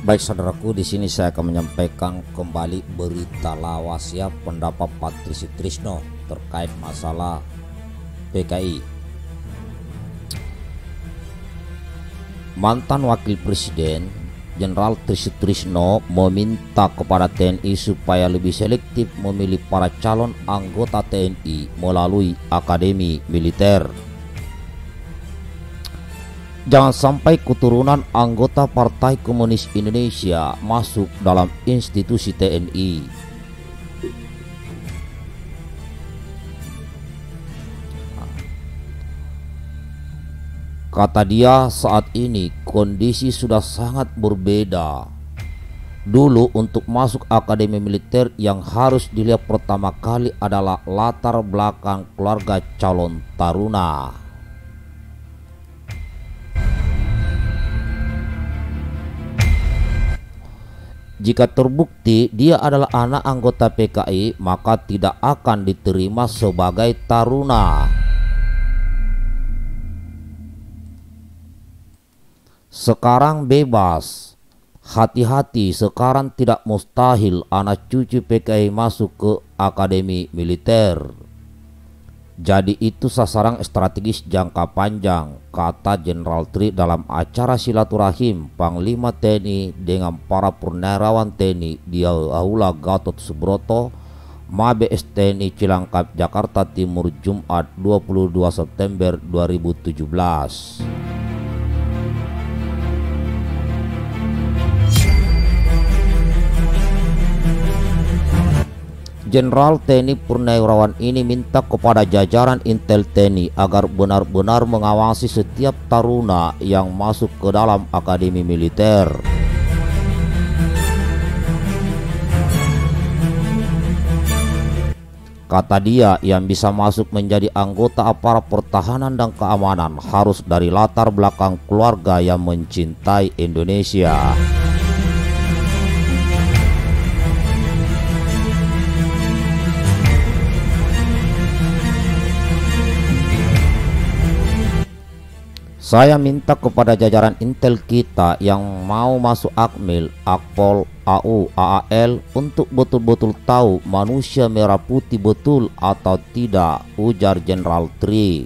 Baik saudaraku, di sini saya akan menyampaikan kembali berita lawas ya, pendapat Patri Sutrisno terkait masalah PKI. Mantan Wakil Presiden Jenderal Tri Sutrisno meminta kepada TNI supaya lebih selektif memilih para calon anggota TNI melalui Akademi Militer. Jangan sampai keturunan anggota Partai Komunis Indonesia masuk dalam institusi TNI. Kata dia, saat ini kondisi sudah sangat berbeda. Dulu untuk masuk Akademi Militer yang harus dilihat pertama kali adalah latar belakang keluarga calon taruna. Jika terbukti dia adalah anak anggota PKI, maka tidak akan diterima sebagai taruna. Sekarang bebas. Hati-hati, sekarang tidak mustahil anak cucu PKI masuk ke Akademi Militer. Jadi itu sasaran strategis jangka panjang, kata Jenderal Tri dalam acara silaturahim Panglima TNI dengan para purnawirawan TNI di Aula Gatot Subroto, Mabes TNI Cilangkap, Jakarta Timur, Jumat 22 September 2017. Jenderal TNI Purnawirawan ini minta kepada jajaran Intel TNI agar benar-benar mengawasi setiap taruna yang masuk ke dalam Akademi Militer. Kata dia, yang bisa masuk menjadi anggota aparat pertahanan dan keamanan harus dari latar belakang keluarga yang mencintai Indonesia. Saya minta kepada jajaran Intel kita yang mau masuk Akmil, Akpol, AU, AAL untuk betul-betul tahu manusia merah putih betul atau tidak, ujar Jenderal Tri.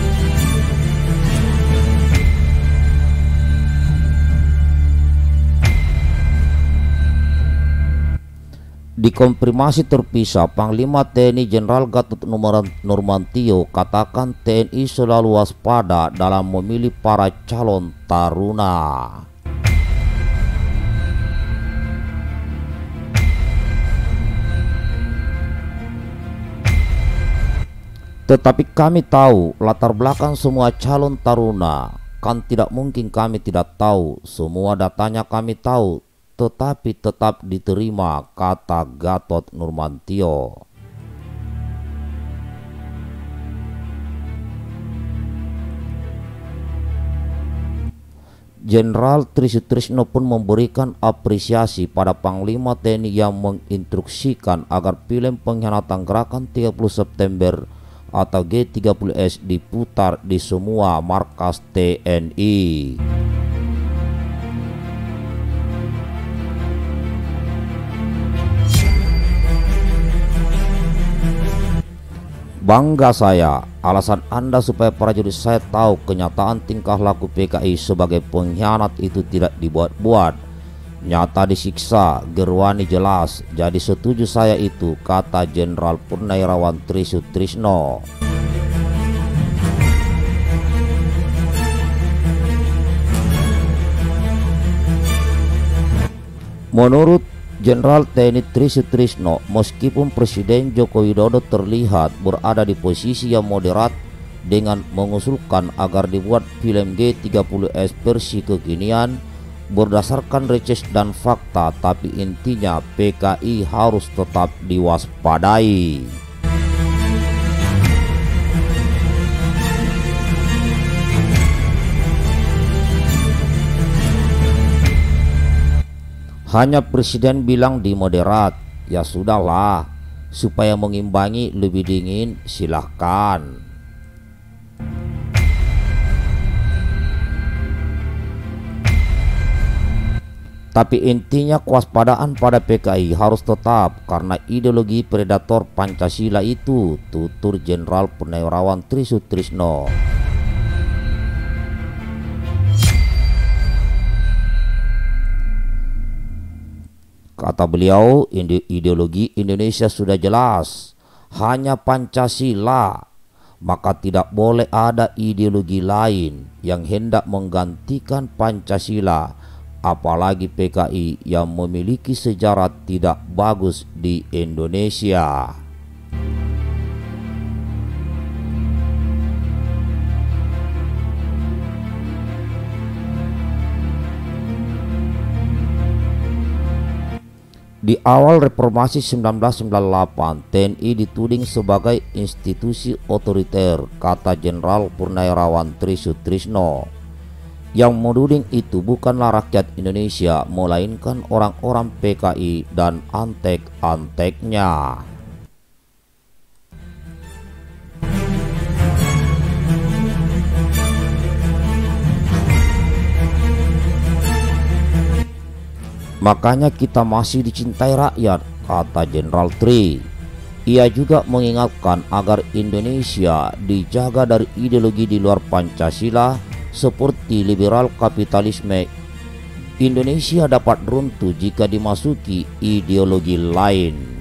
Dikonfirmasi terpisah, Panglima TNI Jenderal Gatot Nurmantio katakan TNI selalu waspada dalam memilih para calon taruna. Tetapi kami tahu latar belakang semua calon taruna, kan tidak mungkin kami tidak tahu, semua datanya kami tahu, tetapi tetap diterima, kata Gatot Nurmantio. Jenderal Tri Sutrisno pun memberikan apresiasi pada Panglima TNI yang menginstruksikan agar film pengkhianatan Gerakan 30 September atau G30S diputar di semua markas TNI. Bangga saya, alasan Anda supaya prajurit saya tahu kenyataan tingkah laku PKI sebagai pengkhianat itu tidak dibuat-buat, nyata disiksa, gerwani jelas, jadi setuju saya itu, kata Jenderal Purnawirawan Tri Sutrisno. Menurut Jenderal TNI Tri Sutrisno, meskipun Presiden Joko Widodo terlihat berada di posisi yang moderat dengan mengusulkan agar dibuat film G30S versi kekinian berdasarkan reses dan fakta, tapi intinya PKI harus tetap diwaspadai. Hanya Presiden bilang di moderat, ya sudahlah, supaya mengimbangi lebih dingin silahkan. Tapi intinya kewaspadaan pada PKI harus tetap karena ideologi predator Pancasila itu, tutur Jenderal Purnawirawan Tri Sutrisno. Kata beliau, ideologi Indonesia sudah jelas, hanya Pancasila. Maka tidak boleh ada ideologi lain yang hendak menggantikan Pancasila, apalagi PKI yang memiliki sejarah tidak bagus di Indonesia. Di awal reformasi 1998, TNI dituding sebagai institusi otoriter, kata Jenderal Purnawirawan Tri Sutrisno. Yang menuding itu bukanlah rakyat Indonesia, melainkan orang-orang PKI dan antek-anteknya. Makanya kita masih dicintai rakyat, kata Jenderal Tri. Ia juga mengingatkan agar Indonesia dijaga dari ideologi di luar Pancasila seperti liberal kapitalisme. Indonesia dapat runtuh jika dimasuki ideologi lain.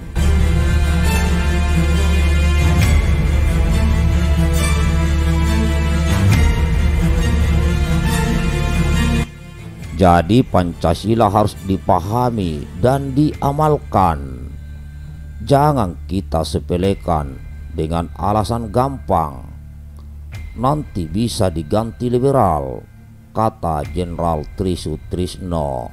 Jadi Pancasila harus dipahami dan diamalkan. Jangan kita sepelekan dengan alasan gampang. Nanti bisa diganti liberal, kata Jenderal Tri Sutrisno.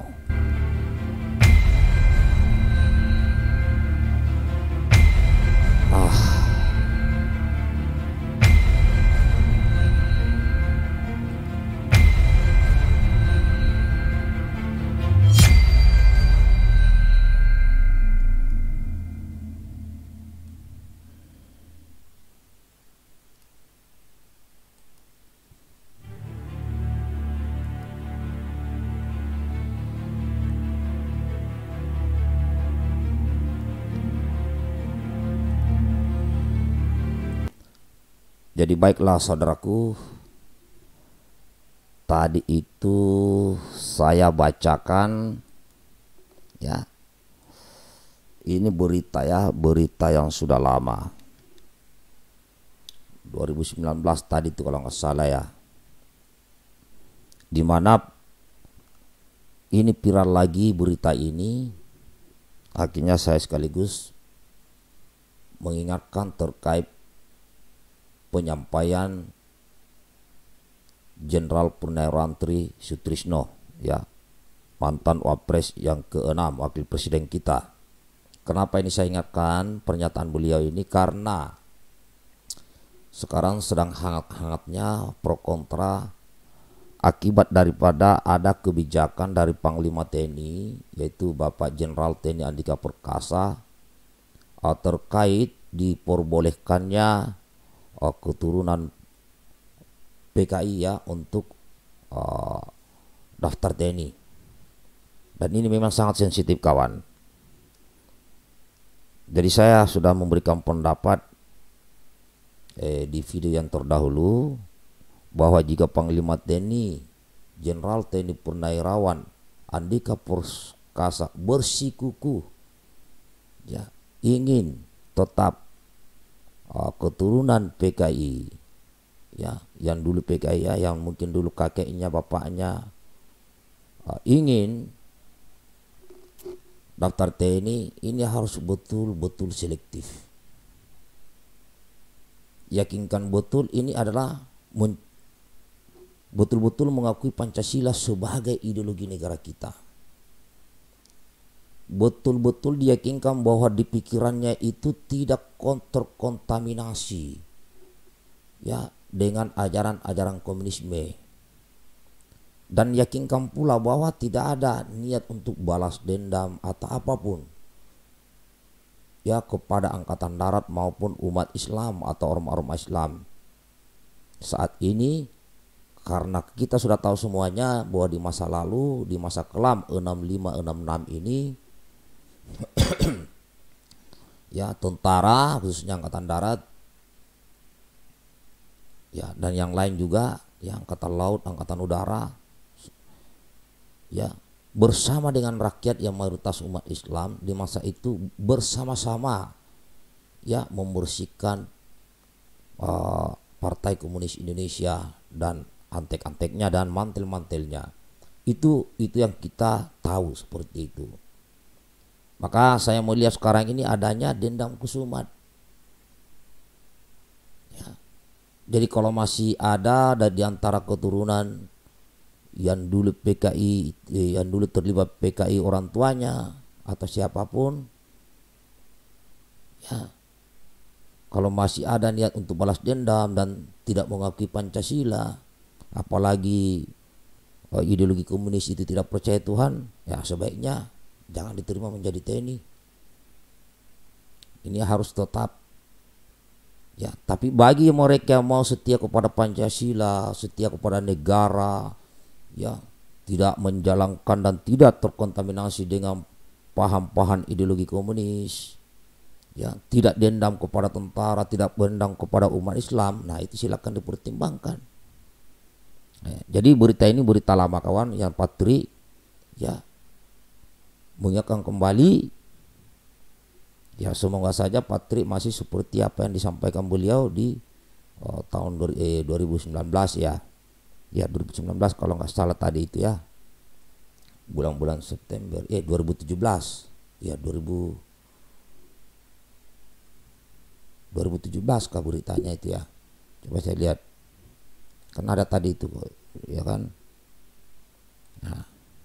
Jadi baiklah saudaraku, tadi itu saya bacakan ya. Ini berita ya, berita yang sudah lama. 2019 tadi itu kalau nggak salah ya. Dimana ini viral lagi berita ini, akhirnya saya sekaligus mengingatkan terkait penyampaian Jenderal Purnawirawan Tri Sutrisno ya, mantan Wapres yang ke-6, wakil presiden kita. Kenapa ini saya ingatkan pernyataan beliau ini? Karena sekarang sedang hangat-hangatnya pro kontra akibat daripada ada kebijakan dari Panglima TNI, yaitu Bapak Jenderal TNI Andika Perkasa, terkait diperbolehkannya keturunan PKI ya untuk daftar TNI. Dan ini memang sangat sensitif kawan. Jadi saya sudah memberikan pendapat di video yang terdahulu bahwa jika Panglima TNI Jenderal TNI Purnawirawan Andika Perkasa bersikukuh ya ingin tetap keturunan PKI ya, yang dulu PKI ya, yang mungkin dulu kakeknya bapaknya ingin daftar TNI, ini harus betul-betul selektif. Yakinkan betul ini adalah betul-betul mengakui Pancasila sebagai ideologi negara kita. Betul-betul diyakinkan bahwa di pikirannya itu tidak terkontaminasi ya dengan ajaran-ajaran komunisme, dan yakinkan pula bahwa tidak ada niat untuk balas dendam atau apapun ya kepada angkatan darat maupun umat Islam atau ormas-ormas Islam. Saat ini karena kita sudah tahu semuanya bahwa di masa lalu, di masa kelam 6566 ini ya, tentara khususnya angkatan darat ya, dan yang lain juga ya, angkatan laut, angkatan udara ya, bersama dengan rakyat yang mayoritas umat Islam di masa itu bersama-sama ya membersihkan Partai Komunis Indonesia dan antek-anteknya dan mantel-mantelnya. Itu yang kita tahu seperti itu. Maka saya melihat sekarang ini adanya dendam kusumat. Ya. Jadi kalau masih ada di antara keturunan yang dulu PKI, yang dulu terlibat PKI orang tuanya atau siapapun, ya, kalau masih ada niat untuk balas dendam dan tidak mengakui Pancasila, apalagi ideologi komunis itu tidak percaya Tuhan, ya sebaiknya jangan diterima menjadi TNI. Ini harus tetap ya. Tapi bagi mereka yang mau setia kepada Pancasila, setia kepada negara, ya, tidak menjalankan dan tidak terkontaminasi dengan paham-paham ideologi komunis, ya, tidak dendam kepada tentara, tidak dendam kepada umat Islam, nah itu silakan dipertimbangkan. Jadi berita ini berita lama kawan, yang Patri ya mengingatkan kembali ya, semoga saja Patri masih seperti apa yang disampaikan beliau di tahun 2019 ya. Ya 2019 kalau nggak salah tadi itu ya, bulan-bulan September 2017 ya, 2017 kah beritanya itu ya, coba saya lihat kan ada tadi itu ya kan. Nah,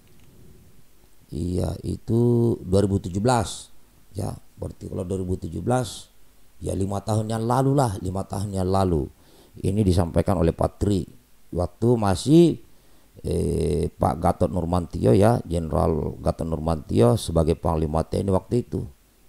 iya itu 2017 ya, berarti kalau 2017 ya 5 tahun yang lalu lah, 5 tahun yang lalu ini disampaikan oleh Patri waktu masih Pak Gatot Nurmantio ya, Jenderal Gatot Nurmantio sebagai Panglima TNI waktu itu.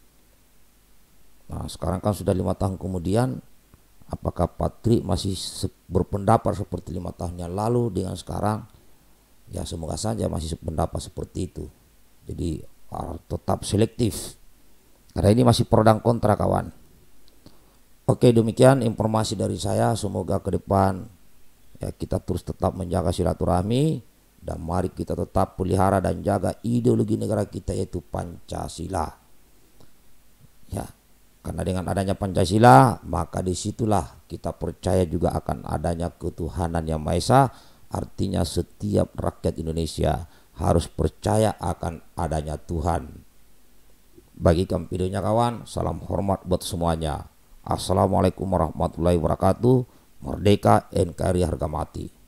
Nah sekarang kan sudah 5 tahun kemudian, apakah Patri masih berpendapat seperti 5 tahun yang lalu dengan sekarang? Ya semoga saja masih berpendapat seperti itu. Jadi tetap selektif karena ini masih pro dan kontra kawan. Oke, demikian informasi dari saya. Semoga ke depan ya kita terus tetap menjaga silaturahmi, dan mari kita tetap pelihara dan jaga ideologi negara kita yaitu Pancasila. Ya, karena dengan adanya Pancasila maka disitulah kita percaya juga akan adanya ketuhanan yang Maha Esa. Artinya setiap rakyat Indonesia harus percaya akan adanya Tuhan. Bagikan videonya kawan. Salam hormat buat semuanya. Assalamualaikum warahmatullahi wabarakatuh. Merdeka, NKRI harga mati.